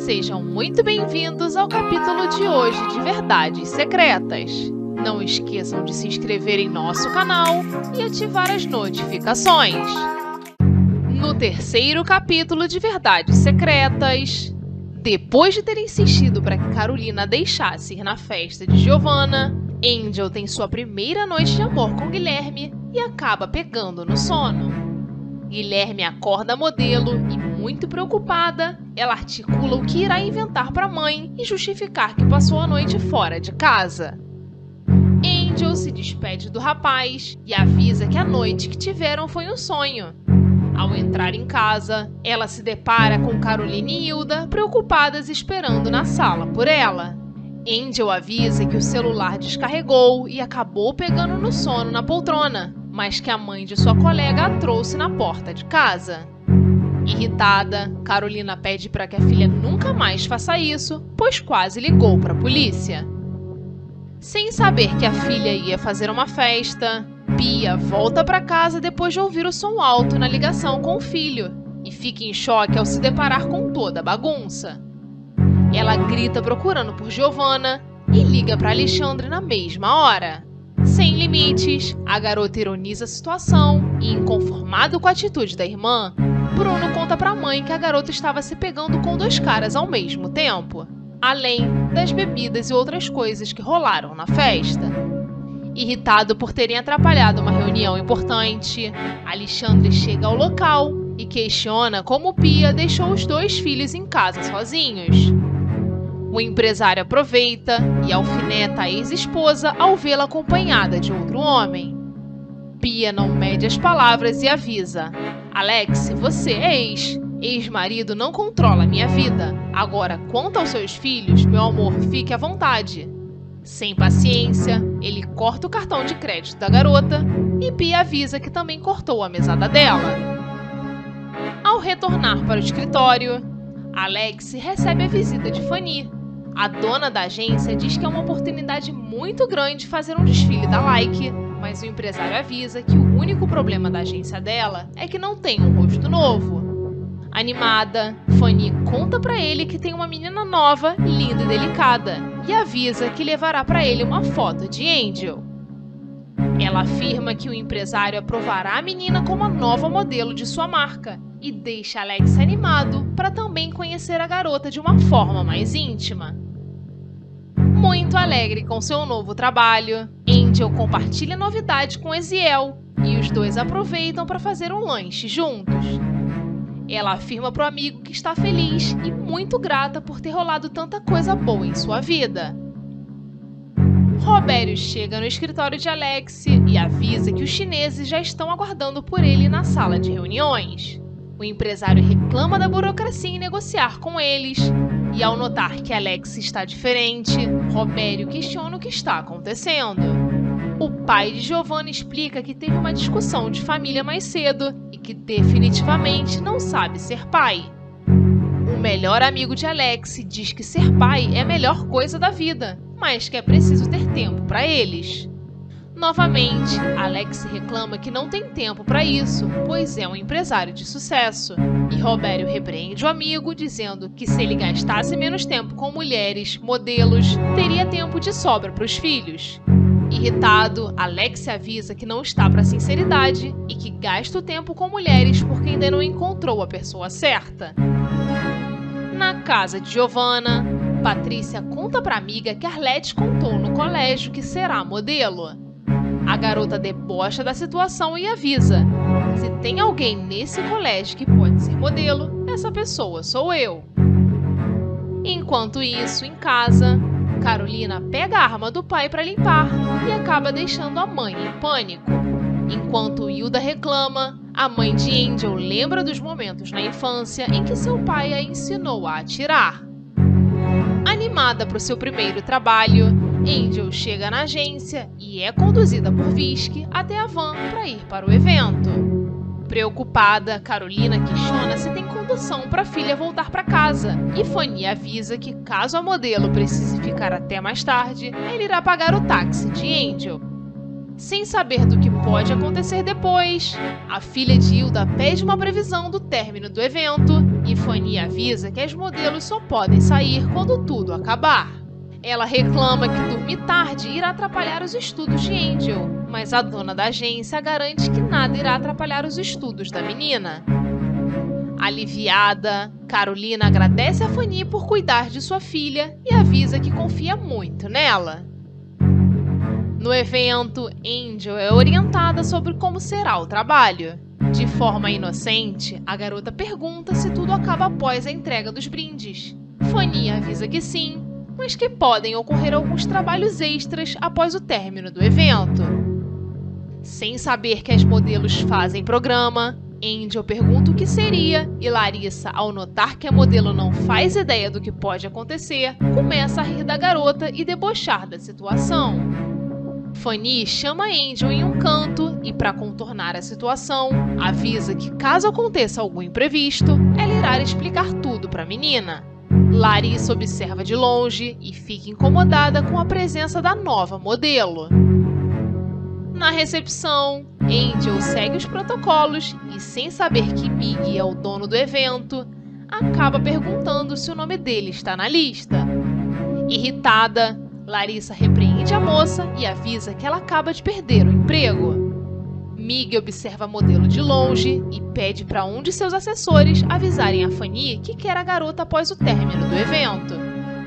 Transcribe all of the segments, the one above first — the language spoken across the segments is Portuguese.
Sejam muito bem-vindos ao capítulo de hoje de Verdades Secretas. Não esqueçam de se inscrever em nosso canal e ativar as notificações. No terceiro capítulo de Verdades Secretas, depois de ter insistido para que Carolina deixasse ir na festa de Giovanna, Angel tem sua primeira noite de amor com Guilherme e acaba pegando no sono. Guilherme acorda a modelo e, muito preocupada, ela articula o que irá inventar para a mãe e justificar que passou a noite fora de casa. Angel se despede do rapaz e avisa que a noite que tiveram foi um sonho. Ao entrar em casa, ela se depara com Carolina e Hilda preocupadas esperando na sala por ela. Angel avisa que o celular descarregou e acabou pegando no sono na poltrona, mas que a mãe de sua colega a trouxe na porta de casa. Irritada, Carolina pede para que a filha nunca mais faça isso, pois quase ligou para a polícia. Sem saber que a filha ia fazer uma festa, Pia volta para casa depois de ouvir o som alto na ligação com o filho e fica em choque ao se deparar com toda a bagunça. Ela grita procurando por Giovanna e liga para Alexandre na mesma hora. Sem limites, a garota ironiza a situação e, inconformado com a atitude da irmã, Bruno conta para a mãe que a garota estava se pegando com dois caras ao mesmo tempo, além das bebidas e outras coisas que rolaram na festa. Irritado por terem atrapalhado uma reunião importante, Alexandre chega ao local e questiona como Pia deixou os dois filhos em casa sozinhos. O empresário aproveita e alfineta a ex-esposa ao vê-la acompanhada de outro homem. Pia não mede as palavras e avisa: Alex, você é ex-marido não controla minha vida. Agora, quanto aos seus filhos, meu amor, fique à vontade. Sem paciência, ele corta o cartão de crédito da garota e Pia avisa que também cortou a mesada dela. Ao retornar para o escritório, Alex recebe a visita de Fanny. A dona da agência diz que é uma oportunidade muito grande fazer um desfile da Like, mas o empresário avisa que o único problema da agência dela é que não tem um rosto novo. Animada, Fanny conta pra ele que tem uma menina nova, linda e delicada, e avisa que levará pra ele uma foto de Angel. Ela afirma que o empresário aprovará a menina como a nova modelo de sua marca e deixa Alex animado para também conhecer a garota de uma forma mais íntima. Muito alegre com seu novo trabalho, Angel compartilha a novidade com Eziel e os dois aproveitam para fazer um lanche juntos. Ela afirma para o amigo que está feliz e muito grata por ter rolado tanta coisa boa em sua vida. Robério chega no escritório de Alex e avisa que os chineses já estão aguardando por ele na sala de reuniões. O empresário reclama da burocracia em negociar com eles, e ao notar que Alex está diferente, Robério questiona o que está acontecendo. O pai de Giovanna explica que teve uma discussão de família mais cedo e que definitivamente não sabe ser pai. O melhor amigo de Alex diz que ser pai é a melhor coisa da vida, mas que é preciso ter tempo para eles. Novamente, Alex reclama que não tem tempo para isso, pois é um empresário de sucesso. E Robério repreende o amigo, dizendo que se ele gastasse menos tempo com mulheres, modelos, teria tempo de sobra para os filhos. Irritado, Alex avisa que não está para sinceridade e que gasta o tempo com mulheres porque ainda não encontrou a pessoa certa. Na casa de Giovanna, Patrícia conta para a amiga que Arlete contou no colégio que será modelo. A garota debocha da situação e avisa: se tem alguém nesse colégio que pode ser modelo, essa pessoa sou eu. Enquanto isso, em casa, Carolina pega a arma do pai para limpar e acaba deixando a mãe em pânico. Enquanto Hilda reclama, a mãe de Angel lembra dos momentos na infância em que seu pai a ensinou a atirar. Animada para o seu primeiro trabalho, Angel chega na agência e é conduzida por Visky até a van para ir para o evento. Preocupada, Carolina questiona se tem condução para a filha voltar para casa e Fanny avisa que caso a modelo precise ficar até mais tarde, ele irá pagar o táxi de Angel. Sem saber do que pode acontecer depois, a filha de Hilda pede uma previsão do término do evento e Fanny avisa que as modelos só podem sair quando tudo acabar. Ela reclama que dormir tarde irá atrapalhar os estudos de Angel, mas a dona da agência garante que nada irá atrapalhar os estudos da menina. Aliviada, Carolina agradece a Fanny por cuidar de sua filha e avisa que confia muito nela. No evento, Angel é orientada sobre como será o trabalho. De forma inocente, a garota pergunta se tudo acaba após a entrega dos brindes. Fanny avisa que sim, mas que podem ocorrer alguns trabalhos extras após o término do evento. Sem saber que as modelos fazem programa, Angel pergunta o que seria e Larissa, ao notar que a modelo não faz ideia do que pode acontecer, começa a rir da garota e debochar da situação. Fanny chama Angel em um canto e, para contornar a situação, avisa que caso aconteça algum imprevisto, ela irá explicar tudo para a menina. Larissa observa de longe e fica incomodada com a presença da nova modelo. Na recepção, Angel segue os protocolos e, sem saber que Mig é o dono do evento, acaba perguntando se o nome dele está na lista. Irritada, Larissa repreende a moça e avisa que ela acaba de perder o emprego. Mig observa a modelo de longe e pede para um de seus assessores avisarem a Fanny que quer a garota após o término do evento.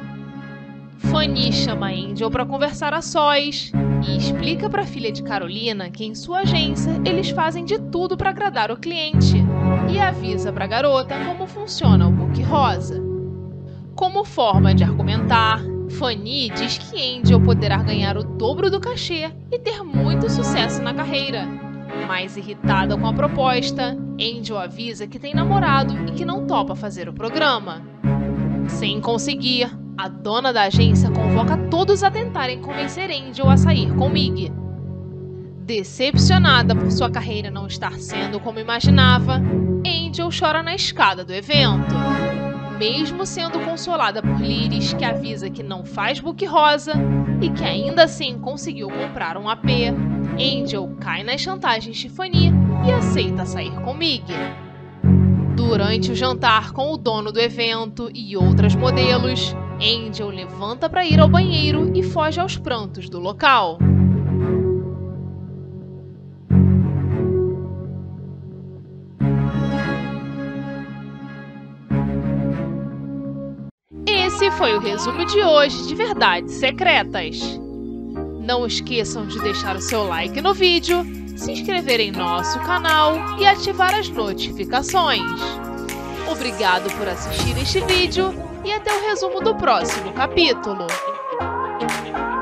Fanny chama Angel para conversar a sós e explica para a filha de Carolina que em sua agência eles fazem de tudo para agradar o cliente e avisa para a garota como funciona o book rosa. Como forma de argumentar, Fanny diz que Angel poderá ganhar o dobro do cachê e ter muito sucesso na carreira. Mais irritada com a proposta, Angel avisa que tem namorado e que não topa fazer o programa. Sem conseguir, a dona da agência convoca todos a tentarem convencer Angel a sair com Mig. Decepcionada por sua carreira não estar sendo como imaginava, Angel chora na escada do evento. Mesmo sendo consolada por Lyris, que avisa que não faz book rosa e que ainda assim conseguiu comprar um AP, Angel cai nas chantagens de Fanny e aceita sair com Mig. Durante o jantar com o dono do evento e outras modelos, Angel levanta para ir ao banheiro e foge aos prantos do local. Esse foi o resumo de hoje de Verdades Secretas. Não esqueçam de deixar o seu like no vídeo, se inscrever em nosso canal e ativar as notificações. Obrigado por assistir este vídeo e até o resumo do próximo capítulo.